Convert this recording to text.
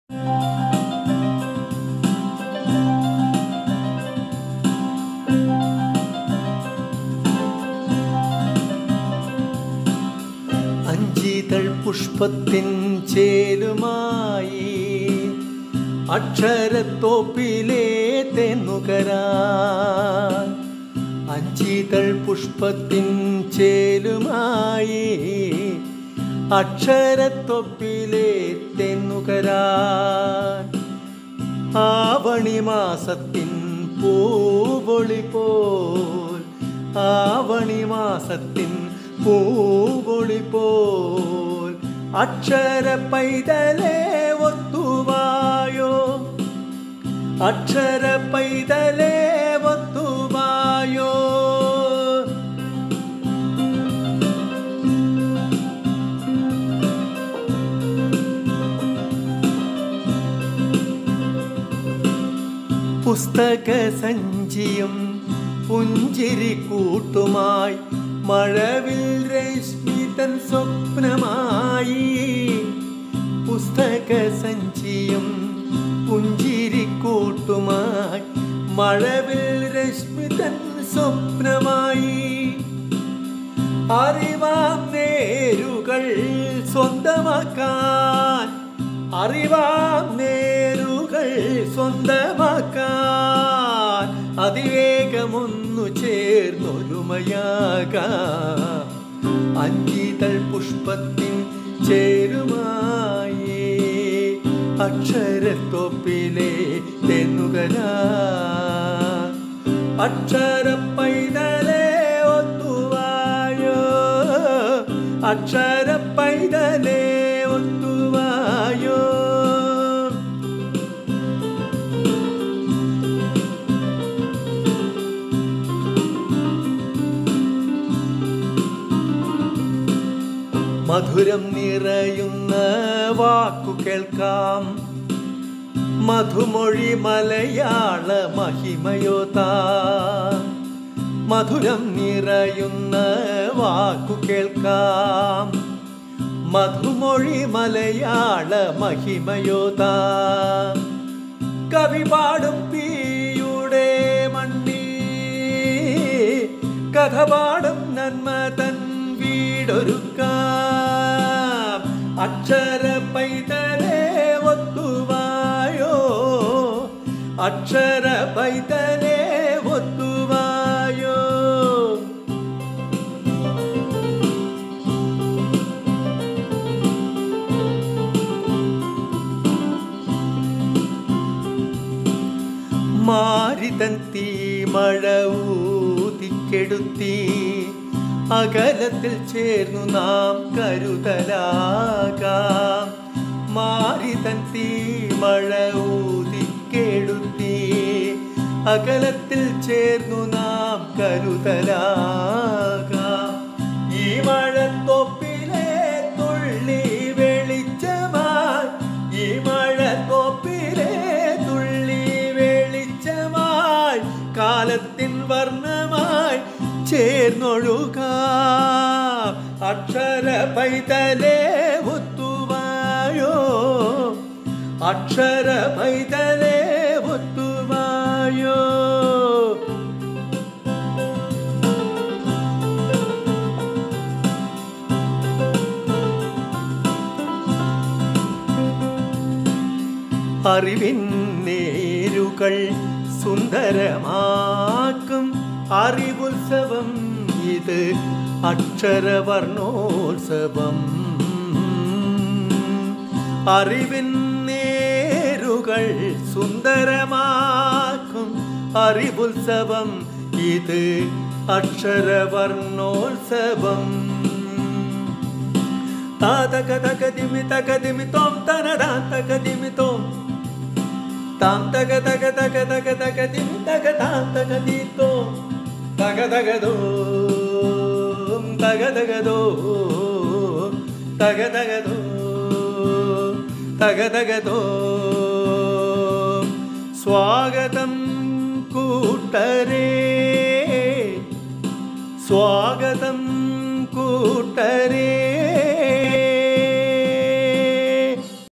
അഞ്ചിതൾ പുഷ്പത്തിൻ ചേലുമായി അക്ഷരത്തോപ്പിലെ തെന്നുകരാൻ. അഞ്ചിതൾ പുഷ്പത്തിൻ ചേലുമായി അക്ഷരത്തൊപ്പിലെ തെന്നുകരാൻ. ആവണി മാസത്തിൻ പൂവൊളി പോൽ, ആവണി മാസത്തിൻ പൂവൊളി പോൽ അക്ഷര പൈതലേ ഒത്തുവായോ, അക്ഷര പൈതലേ ഒത്തുവായോ. പുസ്തക സഞ്ചിയും പുഞ്ചിരി കൂട്ടുമായി മഴവിൽ രശ്മി തൻ സ്വപ്നമായി. പുസ്തക സഞ്ചിയും പുഞ്ചിരി കൂട്ടുമായി മഴവിൽ രശ്മി തൻ സ്വപ്നമായി. അറിവാം നേരുകൾ സ്വന്തമാക്കാൻ, അറിവാം നേരുകൾ സ്വന്തമാക്കാൻ അതിവേഗമൊന്നു ചേർന്നൊരുമയാകാം. അഞ്ചിതൾ പുഷ്പത്തിൻ ചേരുമായി അക്ഷരത്തൊപ്പിലെ തെന്നുകരാൻ. അക്ഷര പൈതലേ ഒത്തുവായോ, അക്ഷര പൈതലേ ഒത്തുവായോ. മധുരം നിറയുന്ന വാക്കു കേൾക്കാം, മധുമൊഴി മലയാള മഹിമയോതാ. മധുരം നിറയുന്ന വാക്കു കേൾക്കാം, മധുമൊഴി മലയാള മഹിമയോതാ. കവി പാടും പീയുടെ മണ്ണി, കഥ പാടും നന്മ തൻ വീടൊരുക്കാം. അക്ഷര പൈതലേ ഒത്തുവായോ, അക്ഷര പൈതലേ ഒത്തുവായോ. മാരിതൻ തീമഴ ഊതിക്കെടുത്തി അകലത്തിൽ ചേർന്നു നാം കരുതലാകാം. മാരിതൻ തീമഴ ഊതിക്കെടുത്തി അകലത്തിൽ ചേർന്നു നാം കരുതലാകാം. ഈ മഴത്തോപ്പിലെ തുള്ളി വെളിച്ചമായി, ഈ മഴത്തോപ്പിലെ തുള്ളി വെളിച്ചമായി കാലത്തിൻ വർണ്ണമായി ചേർന്നൊഴുകാം. അക്ഷര പൈതലേ ഒത്തുവായോ, അക്ഷര പൈതലേ ഒത്തുവായോ. അറിവിൻ നേരുകൾ സുന്ദരമാക്കും അറിവുത്സവം ഇത് അക്ഷരവർണ്ണോത്സവം. അറിവിൻ നേരുകൾ സുന്ദരമാക്കും അറിവുത്സവം ഇത് അക്ഷരവർണ്ണോത്സവം. താതക തകതിമി തകതിമി തോം തനദാം തകതിമി തോം താം തക തക തക തക തകതിമി തക താം തകതി തോം തക തകദോ തക തകദോ തക തകദോ തക തകദോ. സ്വാഗതം കൂട്ടരേ, സ്വാഗതം കൂട്ടരേ.